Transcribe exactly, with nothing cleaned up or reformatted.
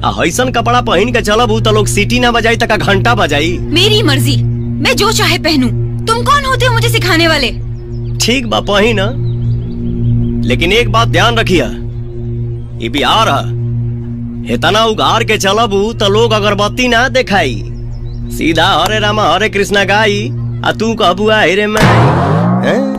ऐसन कपड़ा पहन के चलब तो लोग सीटी ना बजाई तक घंटा बजाई। मेरी मर्जी, मैं जो चाहे पहनूं। तुम कौन होते हो मुझे सिखाने वाले? ठीक बा पहन, लेकिन एक बात ध्यान रखिया, ये बिहार है, इतना उगार के चलबू तो लोग अगरबत्ती ना दिखाई, सीधा हरे रामा हरे कृष्णा गाई आ तू कहबू आ रे मैं।